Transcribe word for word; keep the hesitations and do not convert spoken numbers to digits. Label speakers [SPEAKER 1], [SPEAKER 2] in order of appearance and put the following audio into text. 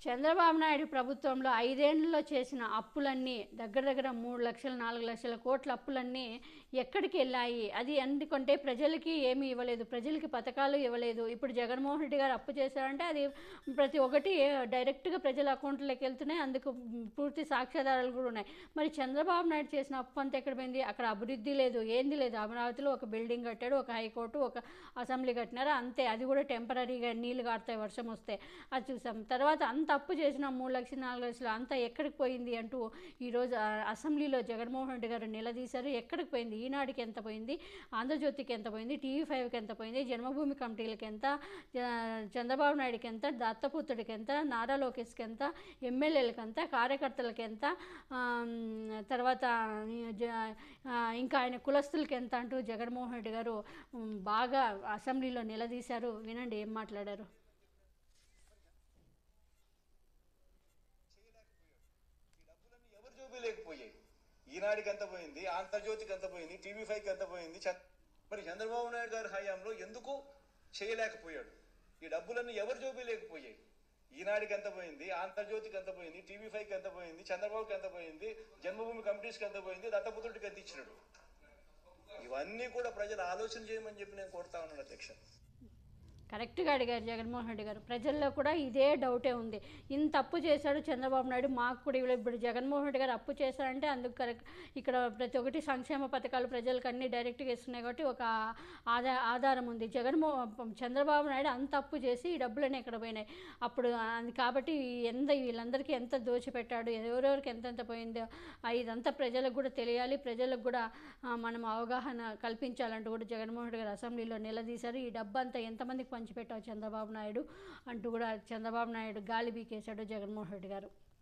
[SPEAKER 1] చంద్రబాబు నాయుడు ప్రభుత్వంలో ఐదేళ్లలో చేసిన అప్పులన్నీ దగ్గర దగ్గర మూడు లక్షలు నాలుగు లక్షల కోట్ల అప్పులన్నీ ఎక్కడికి వెళ్ళాయి? అది ఎందుకంటే ప్రజలకి ఏమీ ఇవ్వలేదు, ప్రజలకి పథకాలు ఇవ్వలేదు. ఇప్పుడు జగన్మోహన్ రెడ్డి గారు అప్పు చేశారంటే అది ప్రతి ఒక్కటి డైరెక్ట్గా ప్రజల అకౌంట్లోకి వెళ్తున్నాయి. అందుకు పూర్తి సాక్ష్యాధారాలు కూడా ఉన్నాయి. మరి చంద్రబాబు నాయుడు చేసిన అప్పు అంతా ఎక్కడ పోయింది? అక్కడ అభివృద్ధి లేదు, ఏంది లేదు. అమరావతిలో ఒక బిల్డింగ్ కట్టాడు, ఒక హైకోర్టు, ఒక అసెంబ్లీ కట్టినారు, అంతే. అది కూడా టెంపరీగా నీళ్లు కారుతాయి వర్షం వస్తే, అది చూసాం. తర్వాత అంత అప్పు చేసిన మూడు లక్షలు నాలుగు లక్షలు అంతా ఎక్కడికి పోయింది అంటూ ఈరోజు అసెంబ్లీలో జగన్మోహన్ రెడ్డి గారు నిలదీశారు. ఎక్కడికి పోయింది? ఈనాడుకి ఎంత పోయింది, ఆంధ్రజ్యోతికి ఎంత పోయింది, టీవీ ఫైవ్కి ఎంత పోయింది, జన్మభూమి కమిటీలకి ఎంత, చంద్రబాబు నాయుడుకి ఎంత, దత్తపుత్రుడికి ఎంత, నారా లోకేష్కి ఎంత, ఎమ్మెల్యేలకి ఎంత, కార్యకర్తలకి ఎంత, తర్వాత ఇంకా ఆయన కులస్తులకి ఎంత అంటూ జగన్మోహన్ రెడ్డి గారు బాగా అసెంబ్లీలో నిలదీశారు. వినండి ఏం మాట్లాడారు.
[SPEAKER 2] లేకపోయాయి. ఈనాడికి ఎంత పోయింది, ఆంధ్రజ్యోతికి ఎంత పోయింది, టీవీ ఫైవ్కి ఎంత పోయింది. మరి చంద్రబాబు నాయుడు గారి హయాంలో ఎందుకు చేయలేకపోయాడు? ఈ డబ్బులన్నీ ఎవరు చూపించలేకపోయాయి? ఈనాడికి ఎంత పోయింది, ఆంధ్రజ్యోతికి ఎంత పోయింది, టీవీ ఫైవ్కి ఎంత పోయింది, చంద్రబాబుకి ఎంత పోయింది, జన్మభూమి కమిటీస్కి ఎంత పోయింది, దత్తపుత్రుడికి ఎంత ఇచ్చినాడు? ఇవన్నీ కూడా ప్రజలు ఆలోచన చేయమని చెప్పి నేను కోరుతా ఉన్నాను అధ్యక్ష.
[SPEAKER 1] కరెక్ట్గా అడిగారు జగన్మోహన్ రెడ్డి గారు. ప్రజల్లో కూడా ఇదే డౌటే ఉంది. ఇంత అప్పు చేశాడు చంద్రబాబు నాయుడు, మాకు కూడా ఇప్పుడు జగన్మోహన్ రెడ్డి గారు అప్పు చేశారంటే అందుకు కరెక్ట్. ఇక్కడ ప్రతి ఒక్కటి సంక్షేమ పథకాలు ప్రజలకు అన్నీ డైరెక్ట్గా ఇస్తున్నాయి కాబట్టి ఒక ఆదా ఆధారం ఉంది. జగన్మో చంద్రబాబు నాయుడు అంత అప్పు చేసి ఈ డబ్బులన్నీ ఎక్కడ పోయినాయి అప్పుడు. కాబట్టి ఎంత వీళ్ళందరికీ ఎంత దోచిపెట్టాడు, ఎవరెవరికి ఎంతెంత పోయిందో ఇదంతా ప్రజలకు కూడా తెలియాలి, ప్రజలకు కూడా మనం అవగాహన కల్పించాలంటూ కూడా జగన్మోహన్ రెడ్డి గారు అసెంబ్లీలో నిలదీశారు. ఈ డబ్బు అంతా ఎంతమందికి పంచిపెట్టావు చంద్రబాబు నాయుడు అంటూ కూడా చంద్రబాబు నాయుడు గాలి బీకేశాడు జగన్మోహన్ రెడ్డి గారు.